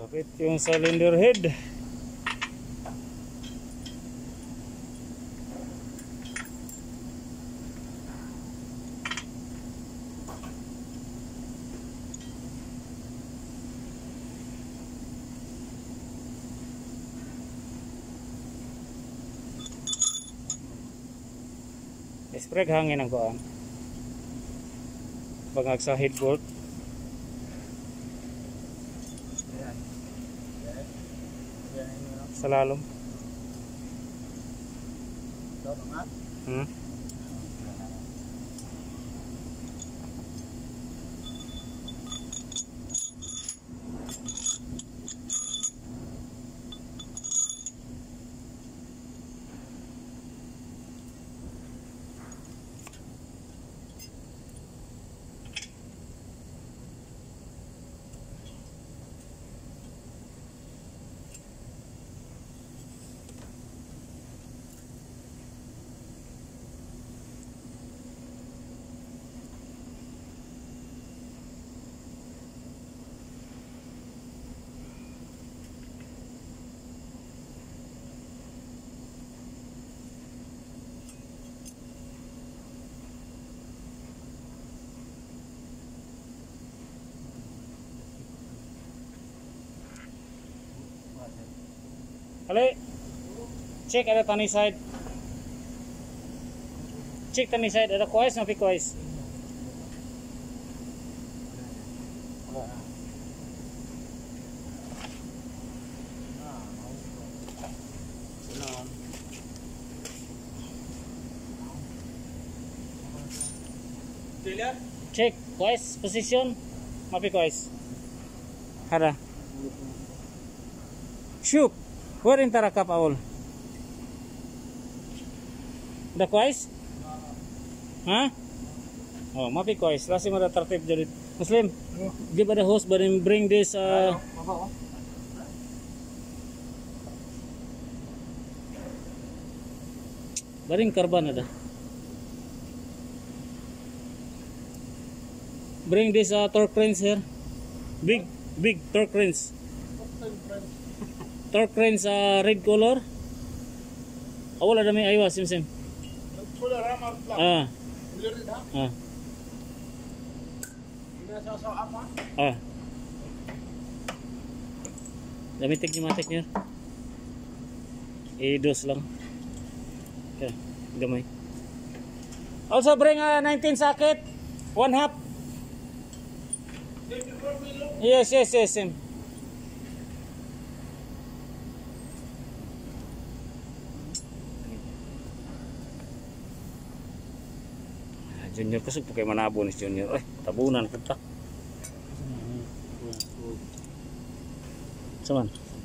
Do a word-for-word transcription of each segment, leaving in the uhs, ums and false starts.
Kapit yung cylinder head. Spread hangin ang kuan. Bangag sa head bolt. Sa lalom. Hmm? Ale, check ada tani side. Check tani side ada kuais napi kuais. Check kuais position napi kuais. Ada. Shoot. Where in tarakap awal? Da kuais? Huh? Oh, mapi kuais. Lasi mo da tertib jadi Muslim. Give the host but bring this uh baring karban ada. Bring this uh, torque wrench here. Big big torque wrench. Torque wrench uh, red color. Awal ada may aywa sim sim. Ah. Ah. Ah. Damitik ni matik niya. I-dos lang. Okay, gamay. Also bring a nineteen socket, one half. Yes, yes, yes, sim. Junior kasi pakai manabo ni Junior. Eh, tabunan kita. Saman?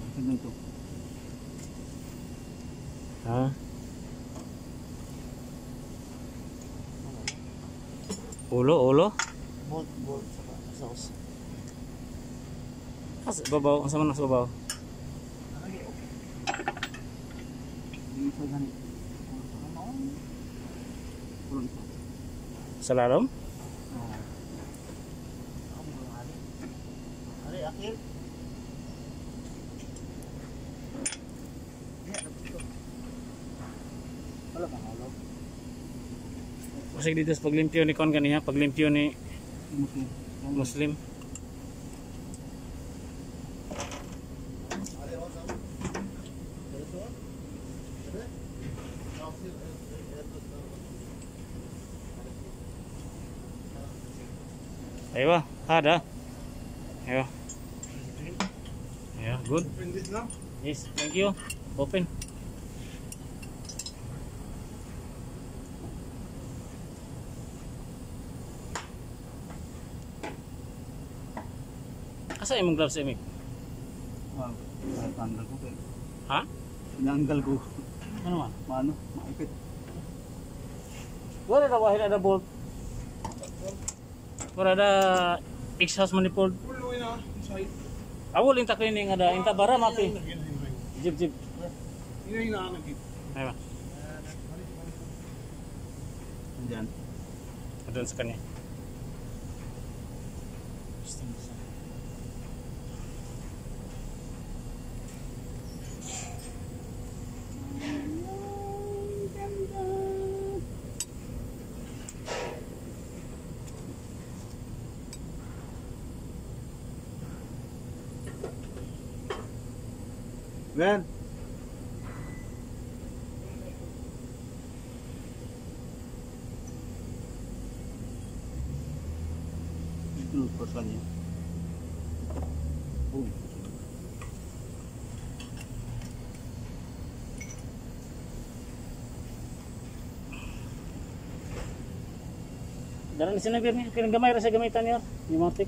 Ha? Ulo, ulo? Bolt, bolt sa sauce. As babaw, sama na sa babaw. Sa lalom? Ari akhir. Wala pa halo. Kasi dito sa paglimpyo ni kon kaniya, paglimpyo ni Muslim. Ayo, ada. Ayo. Ya, good. Yes, thank you. Open. Asa imong gloves imig? Ah, tanggal ko kay. Ha? Tinanggal ko. Ano man? Paano? Maipit. Wala na wahid ada bolt. Wala ada exhaust manifold. Pulo na inside. Awol inta cleaning ada inta bara mapi. Jib jib. Ini na nagit. Ayo. Diyan. Doon sa kanya. Ben. Itu persoalannya. Oh. Daran di sini biar nih, kira gamay rasa gamitan niya, pneumatic.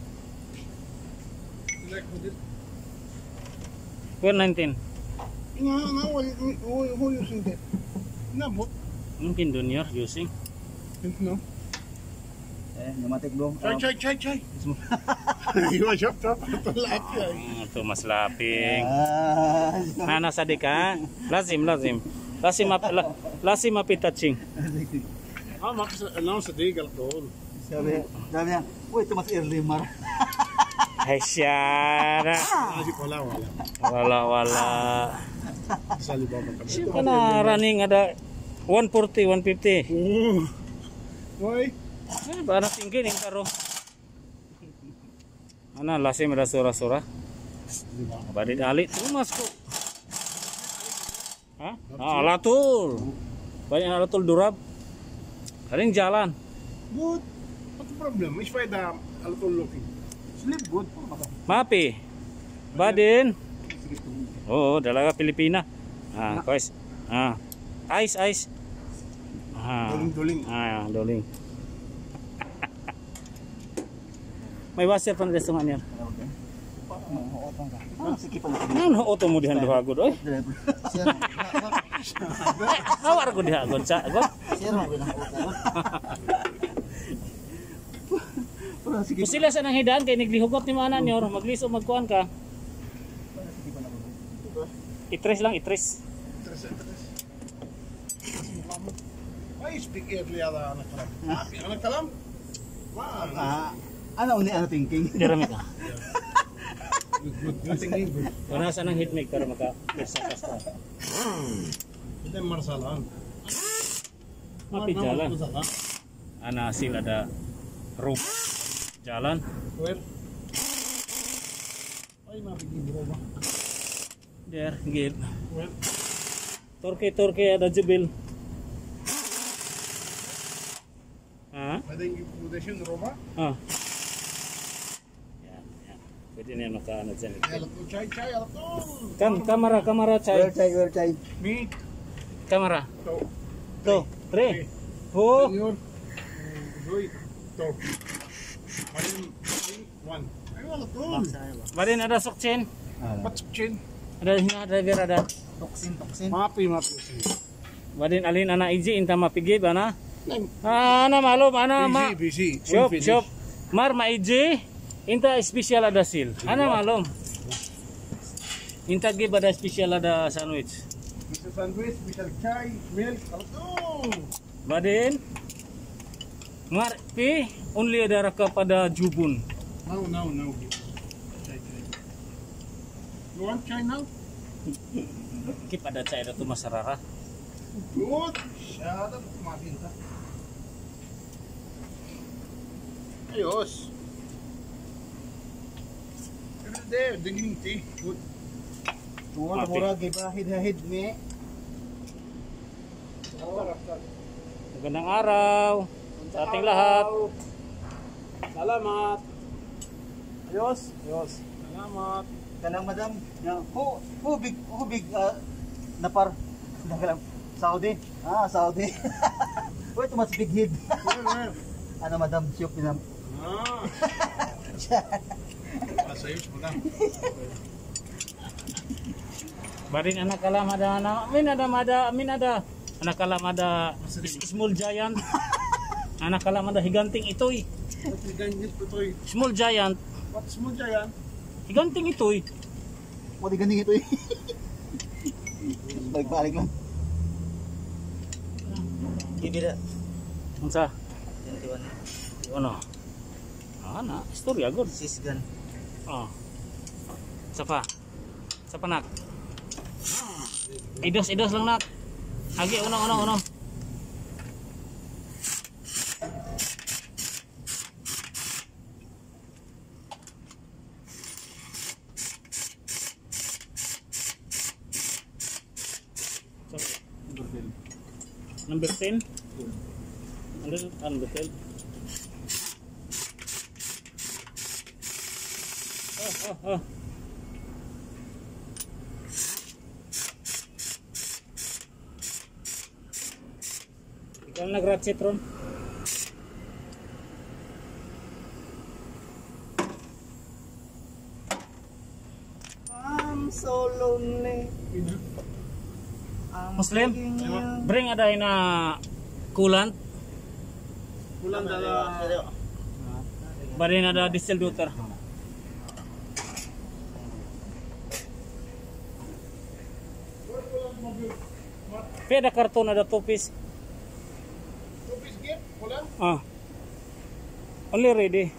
Like with it. Kuya nineteen. No, no, who, who, who using that? No, but, Mungkin junior using. no. Eh, pneumatic bro. Try, try, try, try. Iwa siya, top. Ito lahat yan. Hmm, ito mas laping. Ah, Nana sa ka? Lazim, lazim. Lazim map la, lazim mapitaching. Ah, makas announce sa day galak doon. sabi, sabi niya, uy, ito mas early mar. Ay syara. Ah, di pala, wala. Wala wala. Sa Alibaba kami. Siapa na running ada one forty, one fifty. Oh. Why? Eh, barang tinggi nih karo. Ana lazim ada sura-sura. Badit ali tuh mas kok. Hah? Ah, latul. Banyak latul durab. Kaling jalan. Good. What's the problem? Is why the a little looking. Sleep good. Mapi. Badin. Oh, dalaga Pilipina. Ah, guys. Ah. Ice, ice. Ah. Duling-duling. Ah, doling. May wasir pa na nga niya. Ah, sige pa. Ano auto mo dihan duhagod oy? Sir, Awar ko dihagod sa agod. sir, mo bilang Para sige. Kung sila sa nang hidaan kay naglihugot ni mana niyo, magliso magkuan ka. Itres lang, itres. Tres, tres. Why speak early ada anak kalam? Api anak kalam? Wah, Ah, ano ni ano thinking? Dirami ka. good, good, good. Thinking good. Wala sa nang hitmake para maka sa kasta. Ito yung marsalan. Mapi jalan. Ana sila ada roof. Jalan. Where? Ay, mabigyan bro ba? Der, git. Where? Turki Turki ada jubil. Ah? Pwede yung implementation, Roma? Ah. Yan, yan. Pwede niya maka ano dyan. Alat to, chay, chay, alat to! Kam, kamera, kamera, Where chay. try, where try. Me, Kamera. to. To, tre. Oh. Senyor. Doy, to. Marin, one. Ay, alat to. Badin ada sokchen. What's chin? Ada hina driver ada. Toksin, toksin. Mapi, mapi. Badin alin ana iji inta mapigi bana. Ana malum ana ma. Busy, busy. Shop, shop. Mar ma iji inta special ada sil. Ana malum. Inta gi bada special ada sandwich. Mister Sandwich, Mister Chai, milk, alat to. Badin Mar pi only ada raka pada jubun. Now, now, now. Chai, chai. You want chai now? Kip ada cai tu masarara. Good. Shut up, mabinta. Ayos. Every day, drinking tea. Good. Tuwa mura gibahid-hid me. Magandang araw sa ating lahat. Salamat. Ayos. Ayos. Salamat. Kanang madam, ya, who who big who big uh, napar nagalang Saudi. Ah, Saudi. Wait, mas big head. Where, where? Ano madam, shop pinam. Ah. Pasayos mo na. Badin anak kalam ada anak min ada mada min ada anak kalam ada small giant. Anak kalam ada higanting itoy. What is ganyan to toy? Small giant. What's mo dyan? Higanting itoy. Mo di ganing ito eh. Balik-balik lang. Ibira. Unsa? Iwan. Ano? Ana, istorya gud. Sisgan. Oh. Sapa? Sapa nak? Idos idos lang nak. Agi uno uno uno. Number ten. Ano ah, number ten? Oh, oh, oh. Ikaw nag-ratchet ron. I'm so lonely. I'm Muslim, begging you. bring ada na coolant. Kulang dala. Bari na ada diesel water. Peda karton ada two piece. Two piece gift, kulang. Ah. Only ready.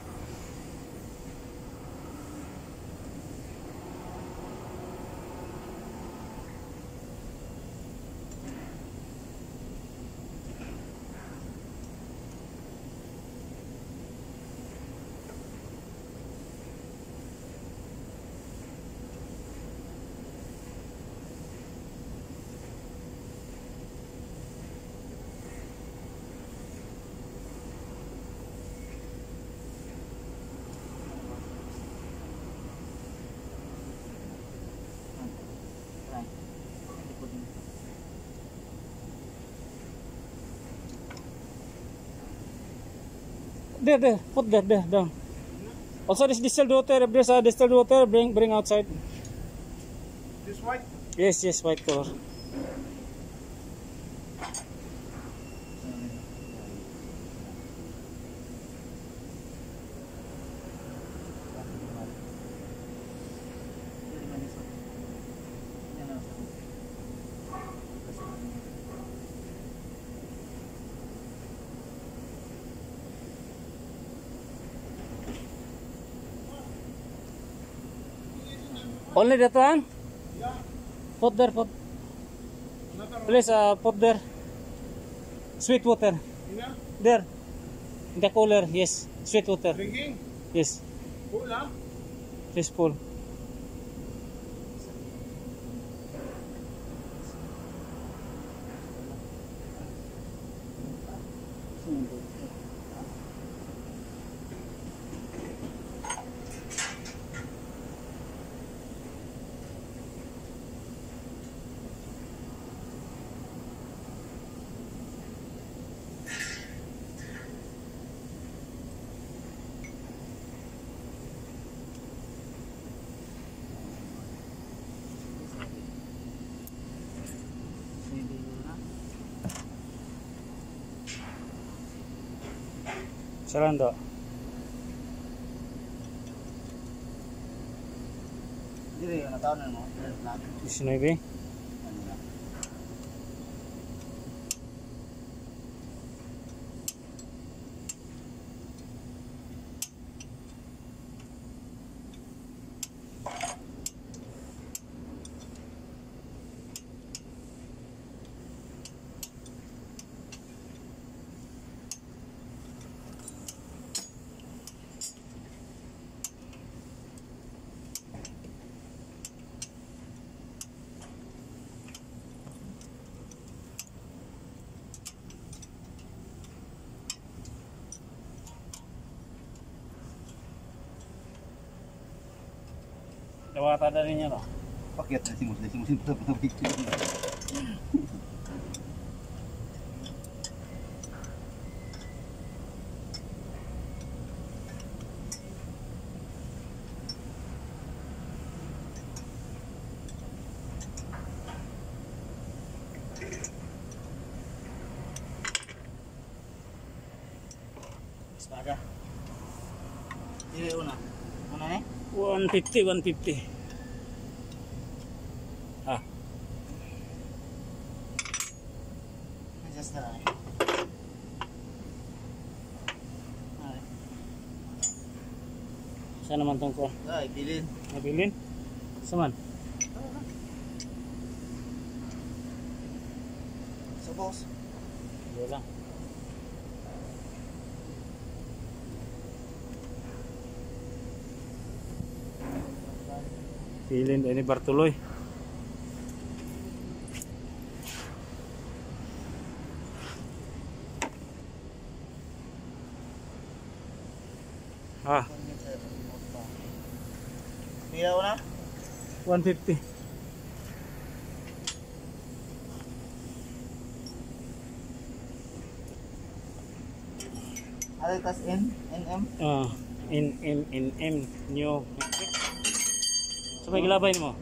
There, there, put that there, down. Also, this distilled water, if there's a distilled water, bring, bring outside. This white. Yes, yes, white color. Only that one? Yeah. Put there, put. Another one. Please, uh, put there. Sweet water. Ina. There. In the cooler, yes. Sweet water. Drinking. Yes. Kulang. Please pull. Sarando. Dili yung nataon mo. nineteen. Dawata na rin niya, no? Paket na si Muslim. Si Muslim betul-betul picture. Ada. Ini una. Mana nih? one fifty, one fifty. Ah, Just na. saan naman tong ko? Ay, bilin. Nabilin? Saman? So boss. Wala. Pilin ini Bartuloy. Ah, Bilaw na? one fifty. Ano tas N? N M? Ah, in in in in new. So may gilabay mo.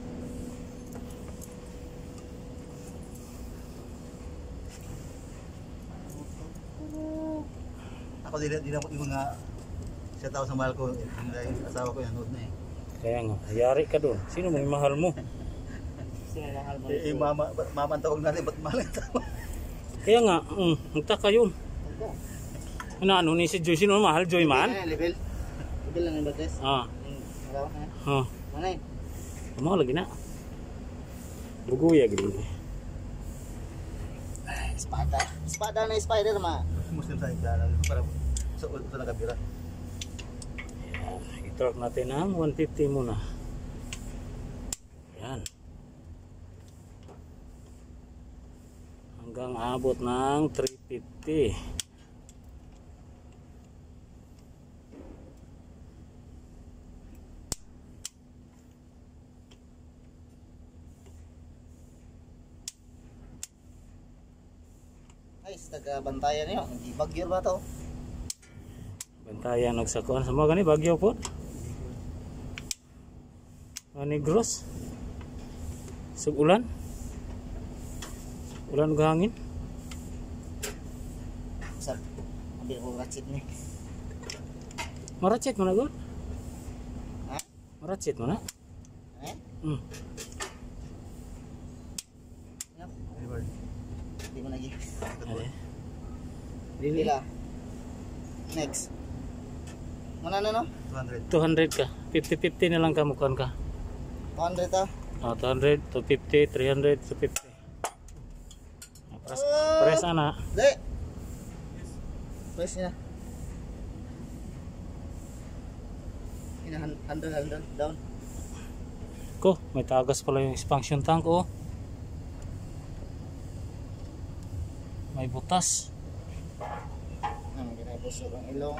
Ako di di na ko yung mga sa tao sa mahal ko, yung yung asawa ko yan, nood na eh. Kaya nga, hayari ka doon. Sino may mahal mo? Sino mahal mo? Eh, mama, mama ang tawag natin, ba't mahal ang tawag? Kaya nga, um, nagtaka yun. Ano, ano ni si Joy? Sino mahal? Joy man? Level? Level lang yung bates? Ah. Malawa ka na? Ah. Manay? Mau lagi nak. Bugu ya gini. Espada. Espada na spider ma. Muslim sa igala para sa sa nakabira. I-torque natin ang one fifty muna. Yan. Hanggang abot ng three fifty. Ay, taga bantayan niyo. Hindi bagyo ba to? Bantayan og sakon. Sama gani bagyo po. Ani gross. Sug ulan. Ulan ug hangin. Sir, ambil ko ratchet ni. Maracit mana gol? Ha? Maracit mana? Eh? Hmm. Yap. Di mo lagi. Ada. Pila. Next. Mana na no? two hundred. two hundred ka. fifty fifty na lang ka mukuan ka. two hundred ah. Oh, two hundred, two fifty, three hundred, two fifty. Press, press ana. De. Press niya. Ina handle handle down. Ko, may tagas pala yung expansion tank oh. May butas. Ano ginapusok ang ilong.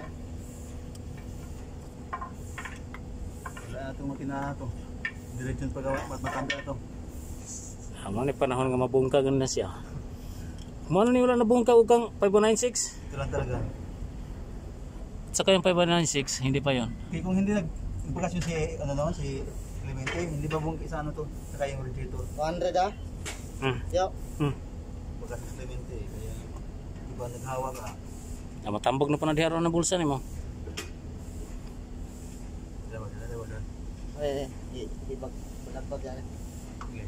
Wala na itong makina ito. Direksyon pagawa, mat matanda ito. Amo ni panahon nga mabungkag na siya. Mano ni wala nabungkag og kang five ninety-six? Ito lang talaga. Saka yung five ninety-six, hindi pa yon. Kaya kung hindi nag implikasyon si ano naman si Clemente, hindi ba bungki sa ano to? Saka yung radiator. one hundred ah? Hmm. Yo. Hmm. Pagka si Clemente, kaya iba naghawa ka. Ah, matambog na pa na diha na bulsa nimo. Dawa, dawa, dawa, dawa. Eh, eh, di bag, bag yan. Okay.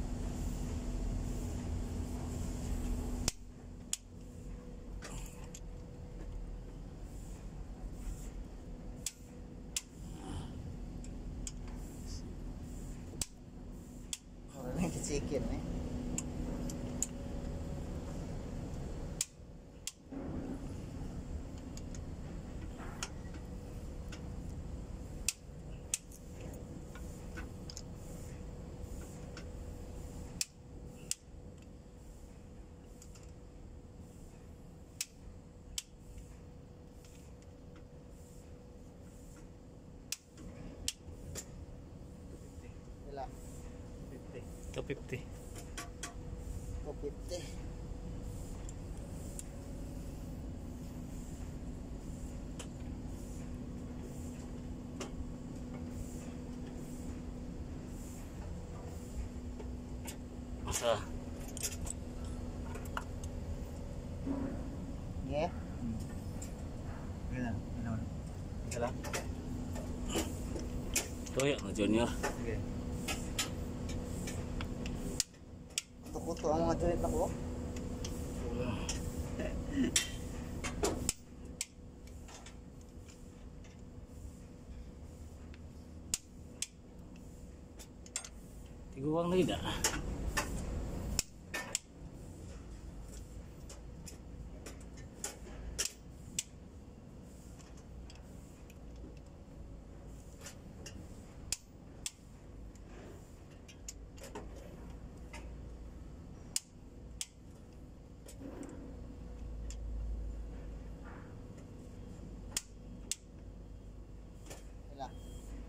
Orang kecikin eh. two fifty. two fifty. Masa? Yeah. Okay na. Ano? Ika lang. Toyo na junior. Okay. Kuto ang mga joint ako. Tiguang lagi dah.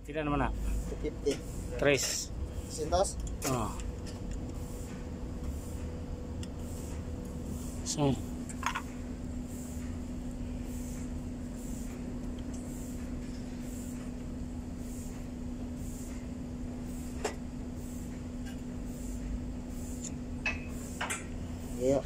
Pila naman na? two fifty. Tres. Sintos? Oh. So, Yeah.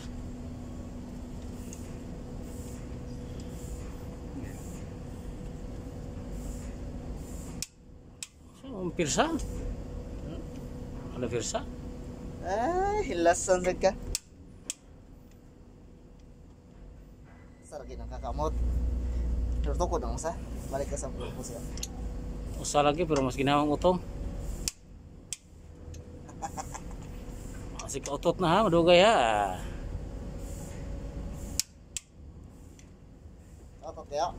so pirsa? Ada pirsa? Ay, hilasan sa ka. Sargi ng kakamot. Turto ko nang sa. Balik ka sa purpose ya. Usa lagi pero mas ginawang utong. Masih kautot na ha, madugay ha. Otot kaya.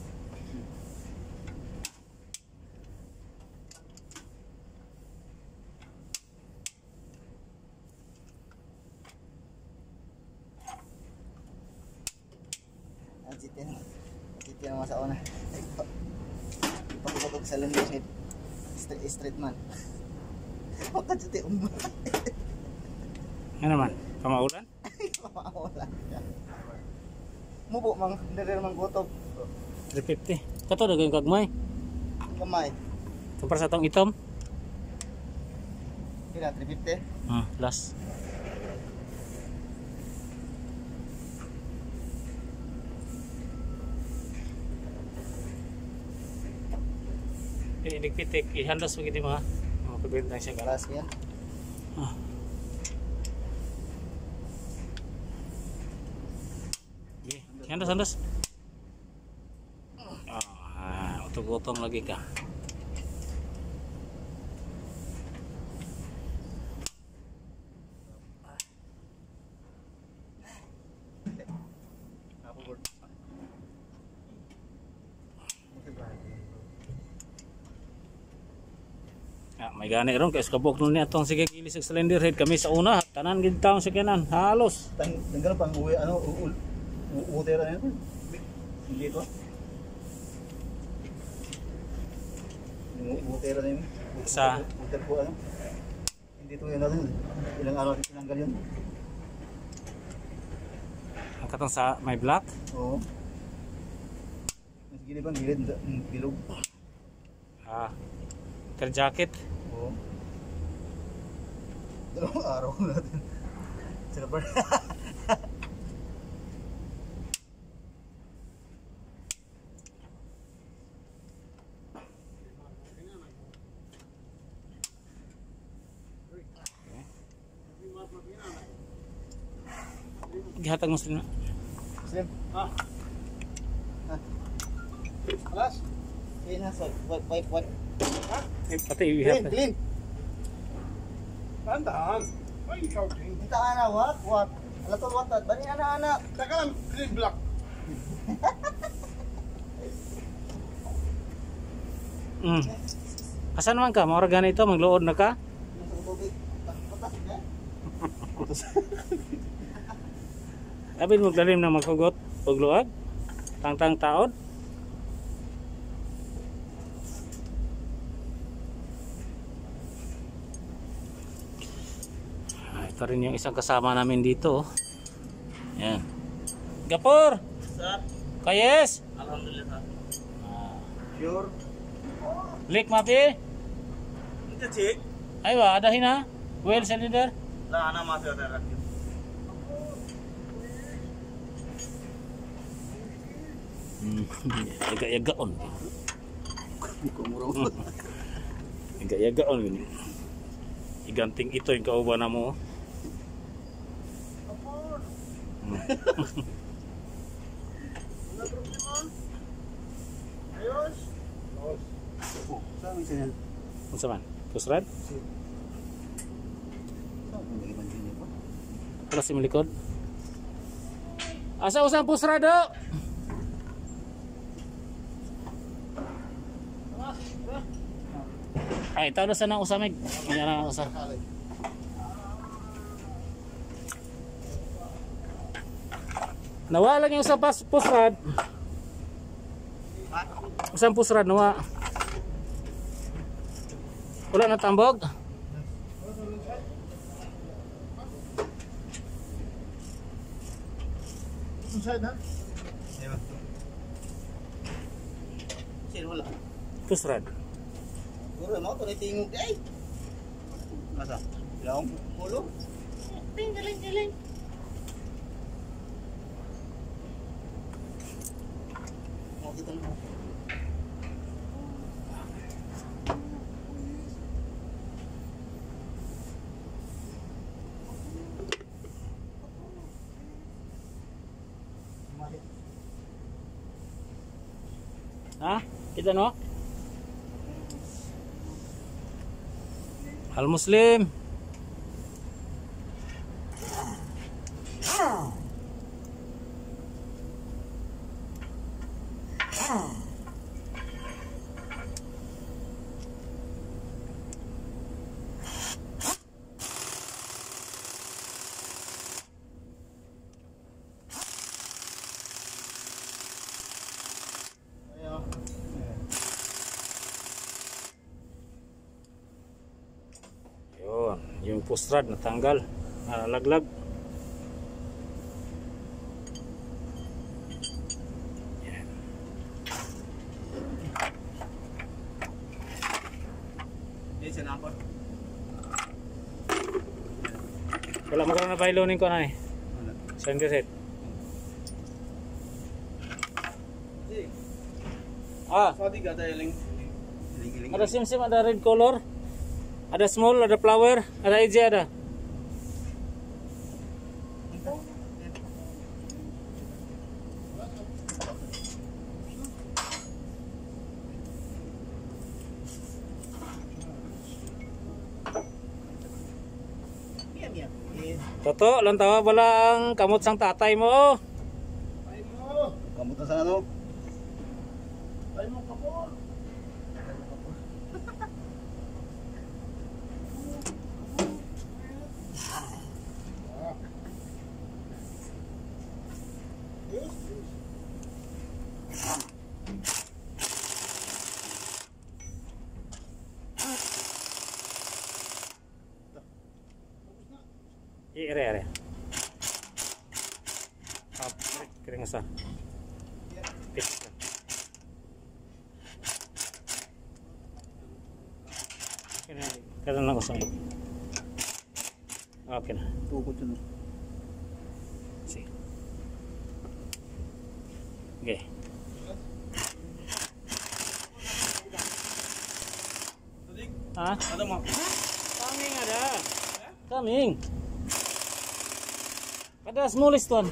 Ajitin. Ajitin masa una. Pagpapag sa lunggo sa street, street man. Makajuti umma. Ano naman? Pamaulan? Mawala. Mubo mang dari mang gotob. three fifty. Kato na kayong kagmay. Kamay. Kumpara sa tong itom. Kira three fifty. Ah, plus. Eh, nagpitik. Ihandas mo gini mga. Mga pagbentang siya ka. Kelas ya. Ah. Okay. Handas, handas. Ah, utong-utong lagi ka. Ah, may gani ron kay skabok nun niya tong sige gilis sa slender head kami sa una tanan gid taon sa kanan halos. Tanggal pang uwi ano utera na yun. Hindi ko. Utera na yun. Sa Utera po ano. Hindi to yun natin. Ilang araw din tinanggal yun. ang katong sa may black. Oo. Mas gili bang gilid bilog. Ah. Ter jacket. Oo. Dalawang araw natin. Sila ba? Gihatag mo sila. Slim. Ah. Alas. Kaya na sa wipe wipe wipe. Ha? Eh, pati Clean, ihatag. clean. Tandaan. Why you shouting? Kita ana wat wat. Alatol watad. Bani ana ana. Taka lang, clean block. Mm. Asan naman ka? Maura gani ito magluod na ka? Yung sa tubig. Patas niya. Abin mo lalim na magkugot og luag. Tangtang taod. Ah, ito rin yung isang kasama namin dito. Yan. Gapor! Sir. Kayes! Alhamdulillah. Sure. Lik mapi? Ito si. Ay ba, adahin na? Well cylinder? Lah ana masih ada. Hmm. Yaga-yagaon. Yaga-yagaon yun. Iganting ito yung kauban na mo. Hmm. Ayos. Saan ang sinan? Unsa man? Pusrad? Wala si malikod. Asa usang pusrad do? Ay, ito na sana usamig. Kanya na usa. Nawa lang yung usang pas pusrad. Usang pusrad nawa. Wala na tambog. Inside, ha? Ayun. Sino wala? Pusrad. Puro mo, ito na tingog eh. Masa? Ilawang pulo? Ting, galing, galing. Oh, kita na. Ha? Kita no? Al Muslim. Yun, yung pustrad natanggal, nalaglag. Yan. Yan siya na ako. Wala mo ka na pailonin ko na eh. Wala. Center set. Ah, Sabi ka tayo ling. ada sim-sim, ada red color. Ada small, ada flower, ada E J ada. Miya, miya. Toto, lang tawa bala ang kamot sang tatay mo. Ay mo! Kamu ta sa ano? Ay mo, kapor! Ire ire. Up, kering sa. Pit. Kena, kena lang kosong. Okay na. Tukod siya no. Sige. Okay. Ha? Ada mo. Coming ada. Coming. Ada smallest one.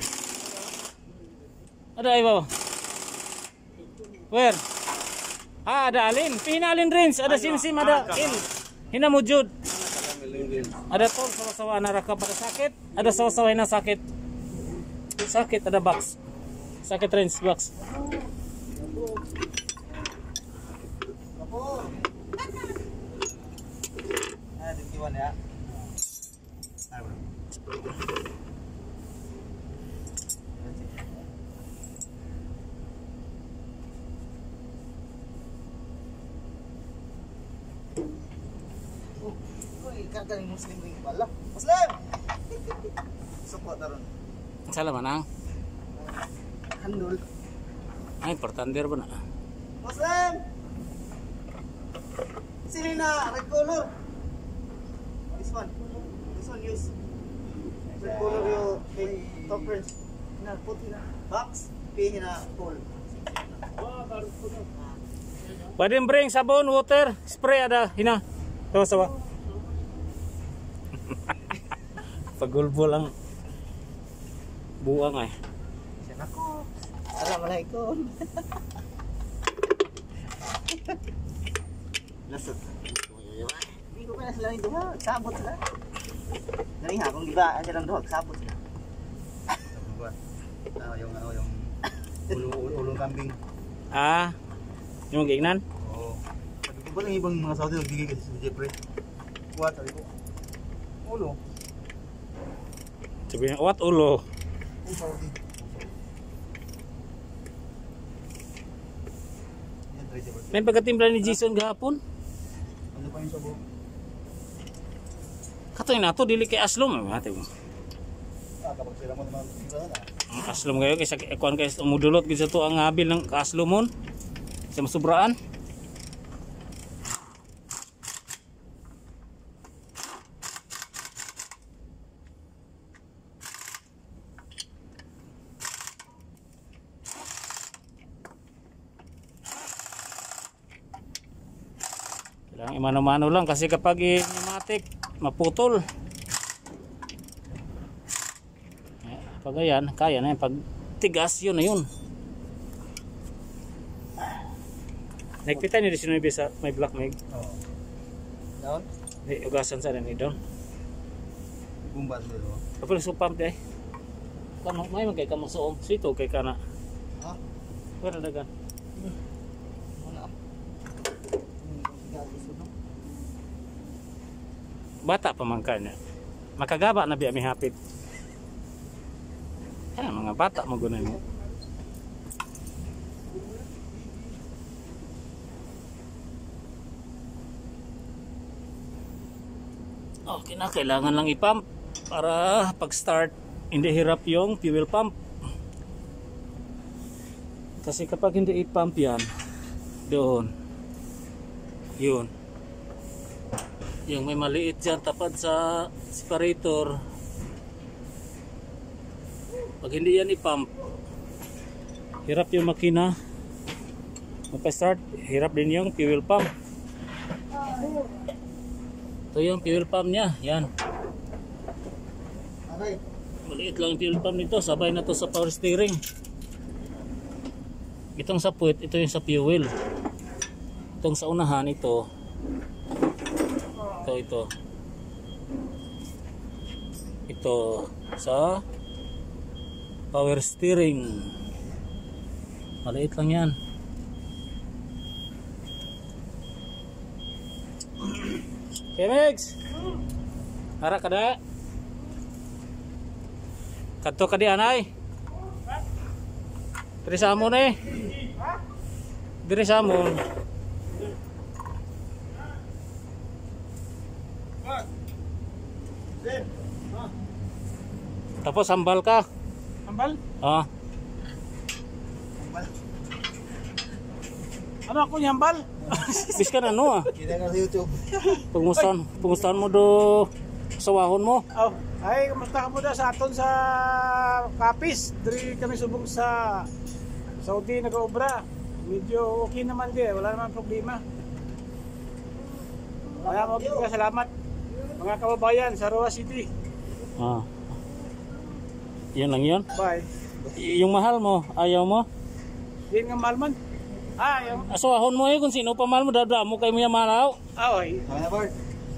Ada ibaw. Where? Ah, ada alin. Pina alin rins. Ada sim-sim, ada il. Hina mujud. Ada tol sawa-sawa na raka pada sakit. Ada sawa-sawa hina sakit. Sakit ada box. Sakit rins box. Ah, dikiwan ya. Ah, bro. Kagaling Muslim ring pala. Muslim! Support na ron. Salah manang. Handol. Ay, pertandir ba na? Muslim! Sino na? Red color. This one. This one use. Red color yung kay top range. Na, puti na. Box. Pihin na full. Pwede bring sabon, water, spray ada hina. Sawa-sawa. Pagulbo lang buang ay. Siya ako. Assalamualaikum. Lasot. Hindi ko kaya sila yung duha. Sabot sila. Nari ha, kung di ba, ang silang duha, sabot sila. Ah, yung ano, yung ulo, ulong kambing. Ah, yung gignan. Oo. Sabi ko ba lang ibang mga Saudi nagbigay kasi sa Jeffrey? What? Sabi ko, ulo. Sabi niya, what ulo? Ang Saudi. Yan, try Jeffrey. May pagkatimpla ni Jason gahapon. Ano pa yung sabo? Katoy na to dili kay aslom ate mo. Ah, kapag sila mo naman sila na. Ang aslom kayo kaysa ekuan kay umudulot gid sa to ang habil ng kaaslomon. Sa masubraan. Kailangan imano-mano lang kasi kapag pneumatic maputol. Pag ayan, kaya na yan. Pag tigas, yun na yun. Nagpita niyo din sa may black may. Oo. Down? May ugasan sa rin down. Bumba dulu. Apa su pump deh? Kamu may magkay kamu suom situ kay kana. Ha? Wala dagan. Wala. Bata pa man kanya. Makagaba na biya mi hapit. Eh, mga bata mo gunan mo. Okay na, kailangan lang i-pump para pag-start hindi hirap yung fuel pump. Kasi kapag hindi i-pump yan, doon, yun, yung may maliit dyan tapad sa separator, pag hindi yan i-pump, hirap yung makina magpa-start, hirap din yung fuel pump. Ito yung fuel pump niya, yan. Okay. Maliit lang yung fuel pump nito, sabay na to sa power steering. Itong sa puwet, ito yung sa fuel. Itong sa unahan, ito. Ito, ito. Ito sa power steering. Maliit lang yan. Kemex, harap kada. Kadto ka di anay. Diri sa amon eh. Diri sa amon. Tapos sambal ka. Ambal? Ah. Ano ako nyambal? Bis ka na no ah. Kita nga sa YouTube. Pungustan, pungustan mo do sawahon mo. Oh, ay kamusta ka mo da sa aton sa Kapis? Diri kami subong sa Saudi nag-obra. Medyo okay naman di, wala naman problema. Kaya mo ka salamat mga kababayan sa Roa City. Ah. Yan lang yun. Bye. Y- yung mahal mo, ayaw mo. Din nga malman. Ah, yung Asawahon mo eh kung sino pa mahal mo, dadra mo kay mo yung malaw. Aoy. Kaya Bart.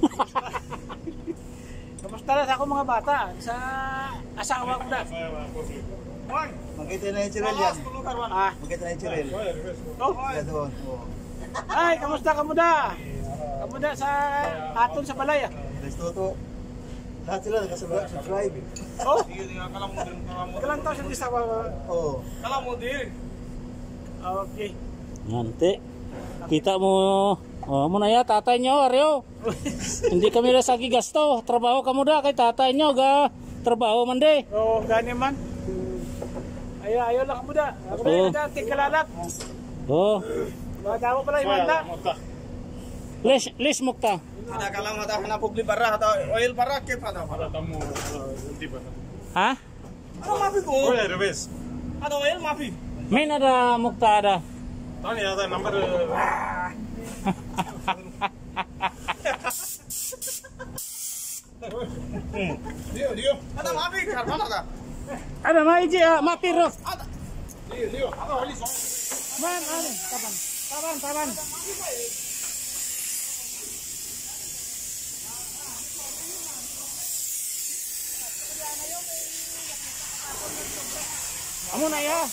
Kamusta na sa ako mga bata sa asawa ko da. Makita na yung chirel yan. Ah, Makita na yung chirel. oh. Kaya doon. Oo. Ay, kamusta ka mo da? Kamu da sa aton sa balay ah. Let's toto. Lahat sila nag-subscribe. Oh. Kalang tao siya di sa Oo. okay. Nanti. Kita mo, oh, mo na ya, tatay nyo, Aryo. Hindi kami na sagi gasto. Trabaho ka mo da kay tatay nyo, ga trabaho man de. Oo, gani man. Ay, ayaw lang mo da. Ako Oo. na da, tingkalalak. Oh, Mga tao pala, imanda. les, les mukta. Ada kalang mata na publi para atau oil para ke pada para. Ha? Ano mafi ko? Oye, revés. Ada oil mafi. May nada mukta ada. Tani, ada number. Dio, Dio. Ada mafi karban ada. Ada maiji, ah, mapiro. Ada. Dio, Dio. Ada oli so. Man, ano, taban. Taban, taban. Amo na ya.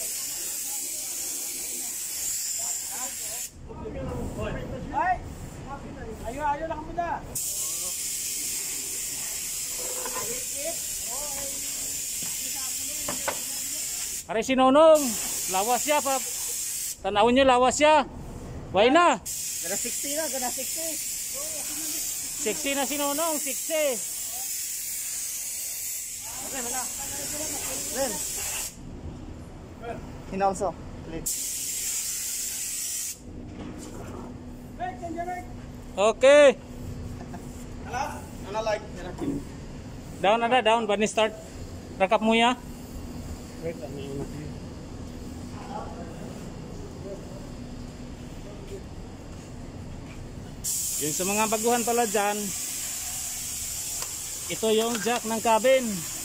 Ay! Ayaw, ayaw lang mo da. Are si Nonong, lawas siya pa. Tanawin niyo lawas siya. Why na? Gana sixty na, gana sixty. Sexy na si Nonong, sexy. Ren. Hina also. Please. Okay. Ana like. Down ada, down. Bani start. Rakap mo ya. Wait, ano yun? Yung sa mga baguhan pala dyan, ito yung jack ng cabin.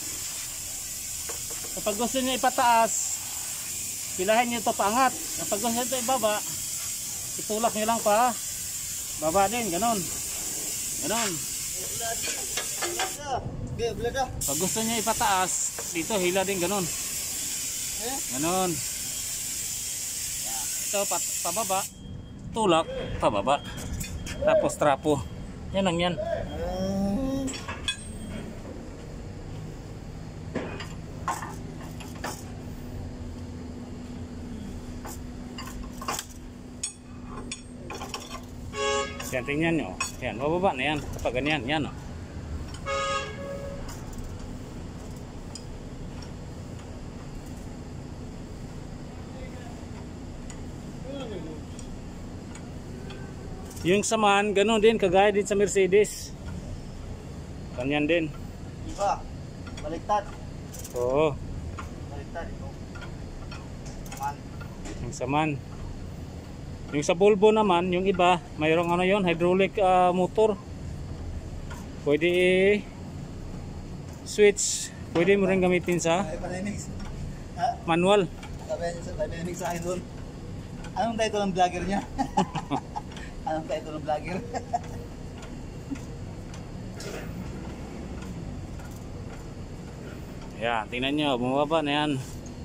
Kapag gusto nyo ipataas, pilahin nyo ito paangat. Kapag gusto nyo ito ibaba, itulak nyo lang pa baba din, ganon. Ganon. Pag gusto nyo ipataas, dito hila din ganon. Ganon. Ito pa, pababa, tulak, pababa. Tapos trapo. Yan lang yan. Yan, tingnan nyo. Yan, bababa na yan. Kapag ganyan, yan o. Yung saman, ganoon din, kagaya din sa Mercedes. Kanyan din. Iba. Baliktad. Oo. Baliktad ito. Man. Yung saman. Yung sa Volvo naman, yung iba, mayroong ano yon, hydraulic uh, motor. Pwede switch. Pwede mo rin gamitin sa Ay, paninig. Ha? manual. Sabi niya sa paninig sa akin doon. Anong title ng vlogger niya? Anong title ng vlogger? Yan, tingnan nyo, bumababa na yan.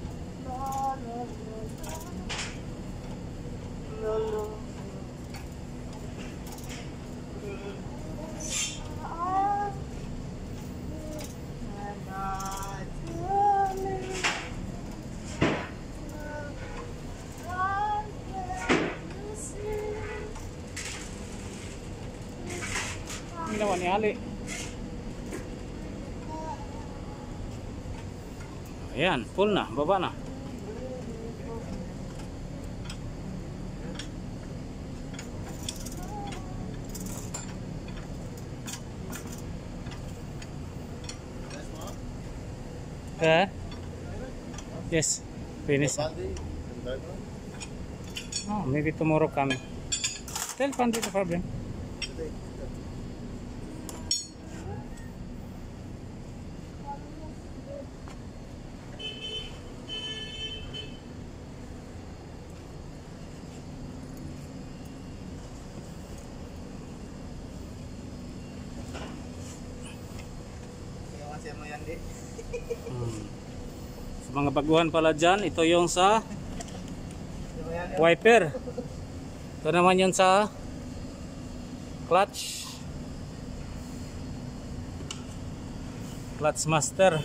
Ginawa ni Ali. Ayan, full na, baba na. Eh? Yes, finish. Oh, maybe tomorrow coming. Tell Pandit the problem. Hmm. Sa mga baguhan pala dyan, ito yung sa wiper. Ito naman yun sa clutch. Clutch master.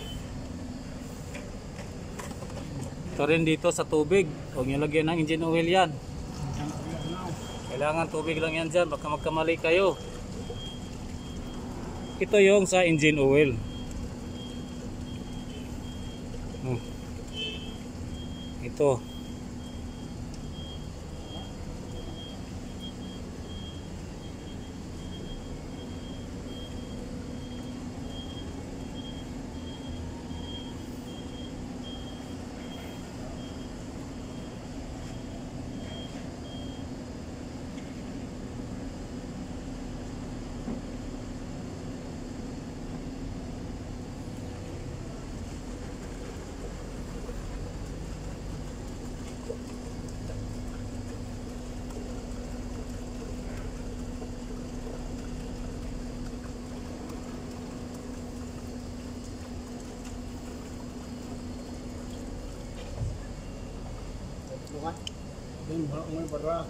Ito rin dito sa tubig. Huwag nyo lagyan ng engine oil yan. Kailangan tubig lang yan dyan, baka magkamali kayo. Ito yung sa engine oil. Hmm. Ito. Then, baka umay para.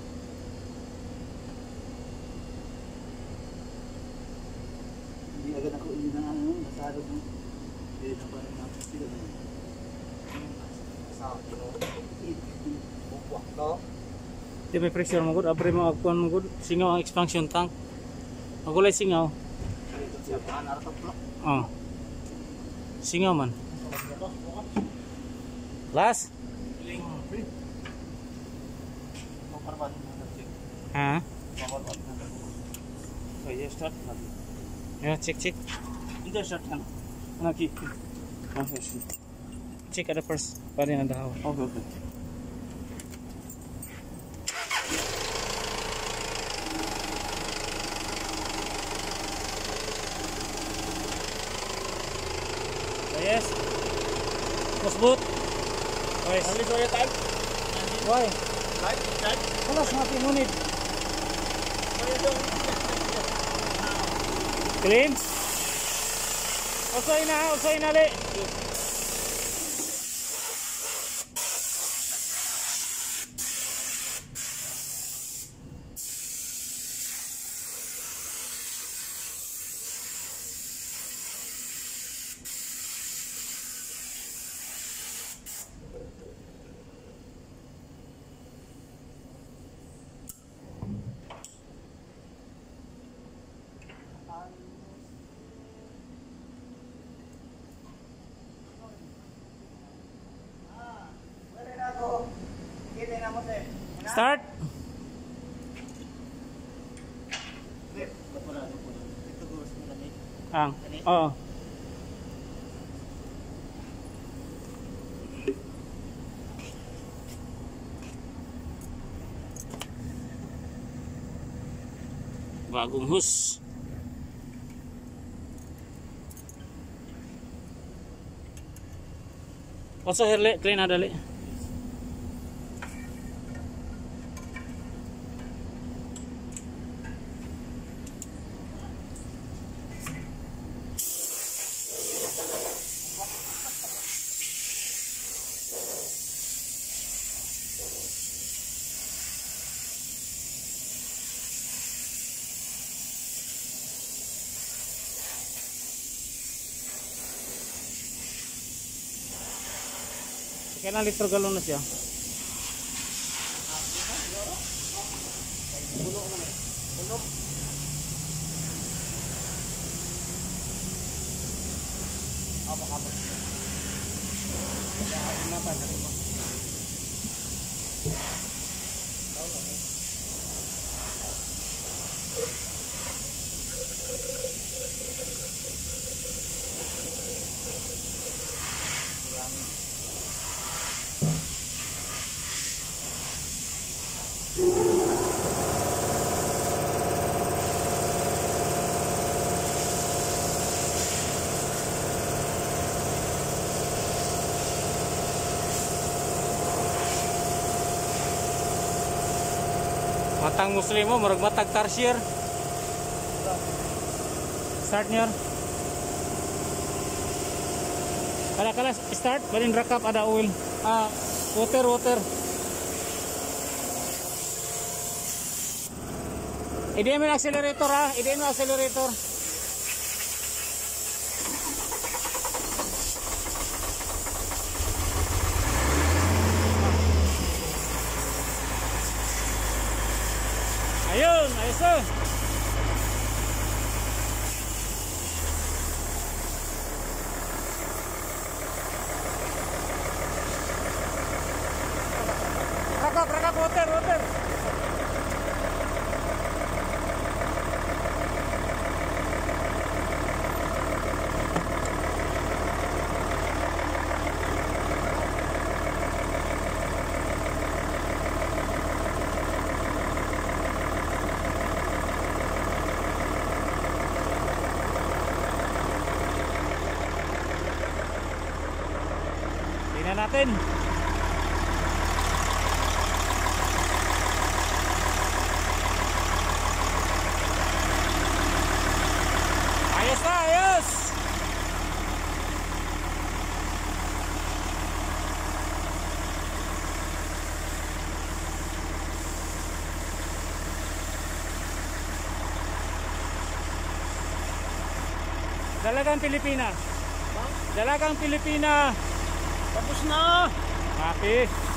Hindi agad ako hindi na ano, masado mo. Hindi na pa rin natin sila na. Sa akin, bukwak to. Di may pressure mo good, abri mo agpuan mo good. Singaw ang expansion tank. Magulay singaw. Oh. Singaw man. Last? Ha? ये start कर Ya, cek cek. इधर start करना ना की okay Cek ada first. Paling ada hawa. Okay okay Yes. Musbut. Guys. only show your time Why? right right Kalas natin ngunit. Clean. Usoy na, usoy na li. Start. Ang. Oo. Bagong hus. Also herle clean na dali. Kailan litro galon na siya? Matang muslim mo, murag matag tarsier. Start nyor. Kala kala start, balin rakap ada oil. Ah, water water. Idein mo yung accelerator ha, idein mo yung accelerator. Ayun, ayos na. Rakap, rakap, water, water. Tingnan natin. Ayos na, ayos. Dalagang Pilipina. Dalagang Pilipina. Tapos na! Happy.